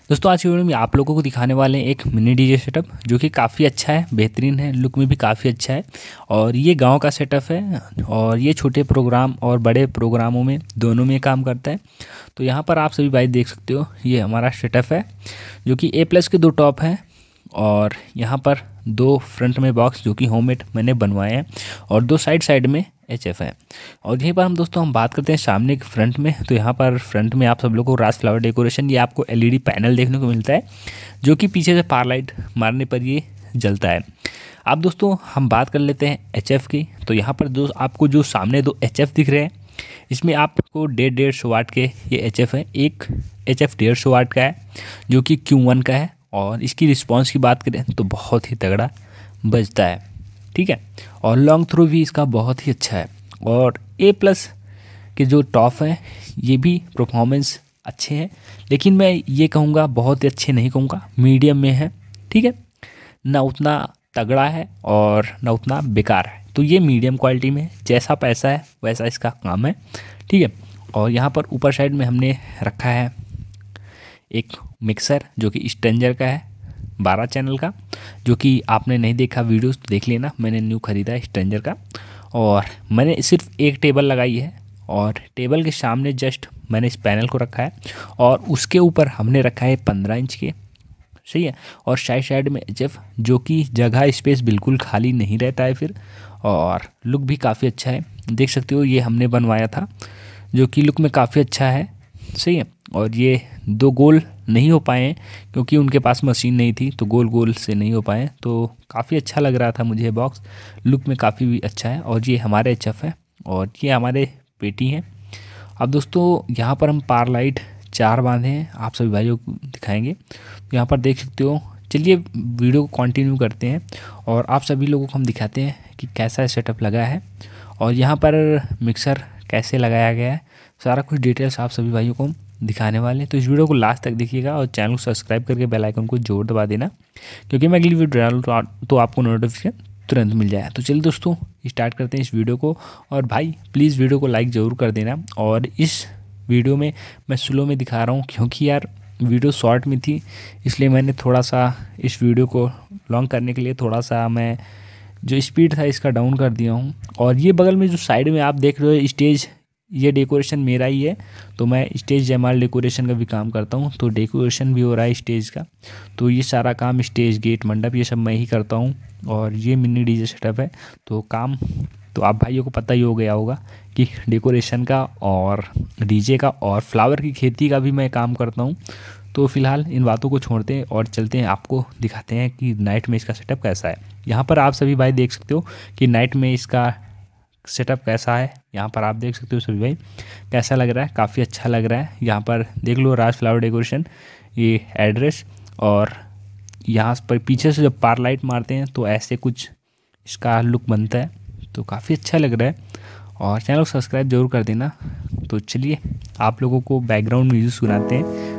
दोस्तों आज की वीडियो में आप लोगों को दिखाने वाले हैं एक मिनी डीजे सेटअप जो कि काफ़ी अच्छा है, बेहतरीन है, लुक में भी काफ़ी अच्छा है। और ये गांव का सेटअप है और ये छोटे प्रोग्राम और बड़े प्रोग्रामों में दोनों में काम करता है। तो यहाँ पर आप सभी भाई देख सकते हो, ये हमारा सेटअप है जो कि A+ के 2 टॉप हैं और यहाँ पर 2 फ्रंट में बॉक्स जो कि होममेड मैंने बनवाए हैं और 2 साइड में HF है। और यहीं पर हम बात करते हैं सामने के फ्रंट में। तो यहाँ पर फ्रंट में आप सब लोगों को राज फ्लावर डेकोरेशन, ये आपको LED पैनल देखने को मिलता है जो कि पीछे से पार लाइट मारने पर ये जलता है। अब दोस्तों हम बात कर लेते हैं HF की। तो यहाँ पर आपको जो सामने 2 HF दिख रहे हैं, इसमें आपको 150 वाट के ये HF है। एक HF 150 वाट का है जो कि Q1 का है और इसकी रिस्पॉन्स की बात करें तो बहुत ही तगड़ा बजता है, ठीक है। और लॉन्ग थ्रो भी इसका बहुत ही अच्छा है। और A+ के जो टॉप हैं ये भी परफॉर्मेंस अच्छे हैं, लेकिन मैं ये कहूँगा बहुत ही अच्छे नहीं कहूँगा, मीडियम में है, ठीक है। ना उतना तगड़ा है और ना उतना बेकार है, तो ये मीडियम क्वालिटी में, जैसा पैसा है वैसा इसका काम है, ठीक है। और यहाँ पर ऊपर साइड में हमने रखा है एक मिक्सर जो कि स्ट्रेंजर का है 12 चैनल का, जो कि आपने नहीं देखा वीडियोस तो देख लेना, मैंने न्यू ख़रीदा है स्ट्रेंजर का। और मैंने सिर्फ एक टेबल लगाई है और टेबल के सामने जस्ट मैंने इस पैनल को रखा है और उसके ऊपर हमने रखा है 15 इंच के, सही है। और साइड में HF जो कि जगह स्पेस बिल्कुल खाली नहीं रहता है फिर, और लुक भी काफ़ी अच्छा है, देख सकते हो। ये हमने बनवाया था जो कि लुक में काफ़ी अच्छा है, सही है। और ये 2 गोल नहीं हो पाए हैं क्योंकि उनके पास मशीन नहीं थी, तो गोल से नहीं हो पाए, तो काफ़ी अच्छा लग रहा था मुझे बॉक्स, लुक में काफ़ी भी अच्छा है। और ये हमारे HF है और ये हमारे पेटी हैं। अब दोस्तों यहाँ पर हम पार लाइट 4 बांधे हैं, आप सभी भाइयों को दिखाएंगे। तो यहाँ पर देख सकते हो, चलिए वीडियो को कंटिन्यू करते हैं और आप सभी लोगों को हम दिखाते हैं कि कैसा सेटअप लगा है और यहाँ पर मिक्सर कैसे लगाया गया है, सारा कुछ डिटेल्स आप सभी भाइयों को हम दिखाने वाले हैं। तो इस वीडियो को लास्ट तक देखिएगा और चैनल को सब्सक्राइब करके बेल आइकन को जोर दबा देना, क्योंकि मैं अगली वीडियो डालूँ तो आपको नोटिफिकेशन तुरंत मिल जाए। तो चलिए दोस्तों स्टार्ट करते हैं इस वीडियो को। और भाई प्लीज़ वीडियो को लाइक ज़रूर कर देना। और इस वीडियो में मैं स्लो में दिखा रहा हूँ क्योंकि यार वीडियो शॉर्ट में थी, इसलिए मैंने थोड़ा सा इस वीडियो को लॉन्ग करने के लिए थोड़ा सा मैं जो स्पीड था इसका डाउन कर दिया हूँ। और ये बगल में जो साइड में आप देख रहे हो स्टेज, ये डेकोरेशन मेरा ही है, तो मैं स्टेज जयमाल डेकोरेशन का भी काम करता हूँ, तो डेकोरेशन भी हो रहा है स्टेज का। तो ये सारा काम स्टेज, गेट, मंडप, ये सब मैं ही करता हूँ। और ये मिनी डीजे सेटअप है, तो काम तो आप भाइयों को पता ही हो गया होगा कि डेकोरेशन का और डीजे का और फ्लावर की खेती का भी मैं काम करता हूँ। तो फिलहाल इन बातों को छोड़ते हैं और चलते हैं, आपको दिखाते हैं कि नाइट में इसका सेटअप कैसा है। यहाँ पर आप सभी भाई देख सकते हो कि नाइट में इसका सेटअप कैसा है। यहाँ पर आप देख सकते हो सभी भाई कैसा लग रहा है, काफ़ी अच्छा लग रहा है। यहाँ पर देख लो राज फ्लावर डेकोरेशन, ये एड्रेस, और यहाँ पर पीछे से जब पार लाइट मारते हैं तो ऐसे कुछ इसका लुक बनता है, तो काफ़ी अच्छा लग रहा है। और चैनल को सब्सक्राइब जरूर कर देना। तो चलिए आप लोगों को बैकग्राउंड म्यूजिक सुनाते हैं